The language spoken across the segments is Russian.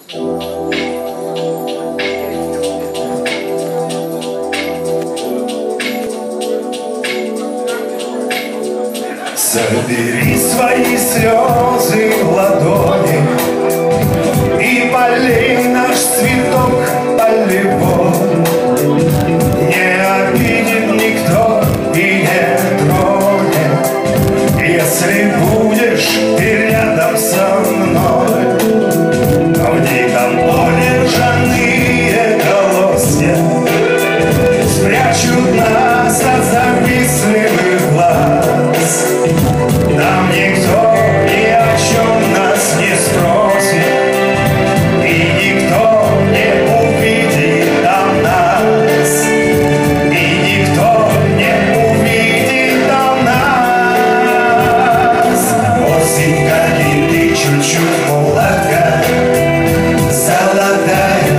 Собери свои слезы в ладони и полей наш цветок полевой. Не обидит никто и не тронет, если будешь ты рядом со мной. В диком поле ржаные колосья спрячут нас от завистливых глаз. Там никто ни о чем нас не спросит, и никто не увидит там нас, и никто не увидит там нас. Осень горит и чуть-чуть молока золотая.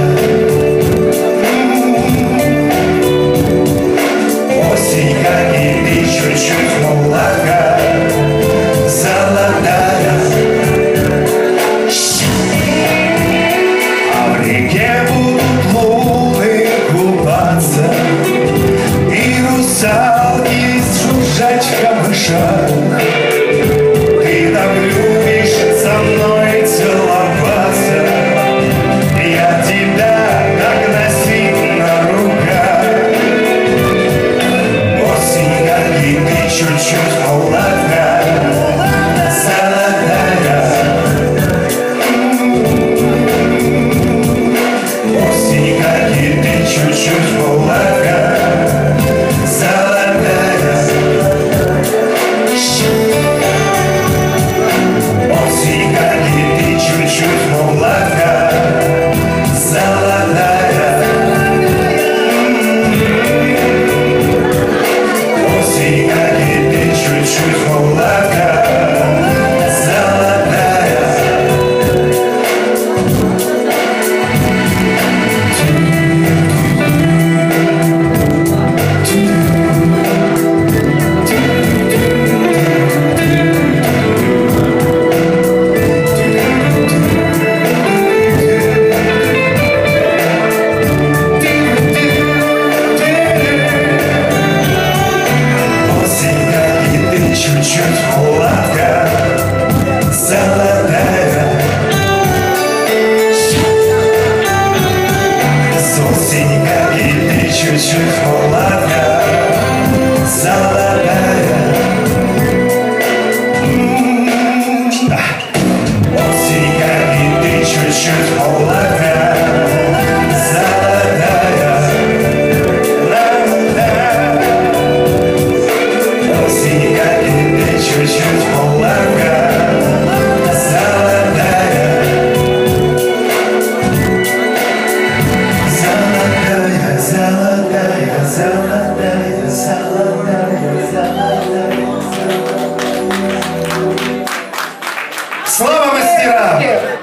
Осень горит и чуть-чуть молока золотая. А в реке будут луны купаться и русалки жужжать в камышах. Ты так любишь со мной целоваться, я тебя так носить на руках. Осень горит и чуть-чуть молока золотая. Осень горит и чуть-чуть молока золотая. Осень горит и чуть-чуть молока золотая. Осень горит и чуть-чуть молока золотая. Осень горит и чуть-чуть молока золотая. Осень горит и чуть-чуть молока золотая. Осень горит и чуть-чуть молока золотая. Осень горит и чуть-чуть молока золотая. Золотая, золотая, золотая, золотая, золотая. Слава мастерам!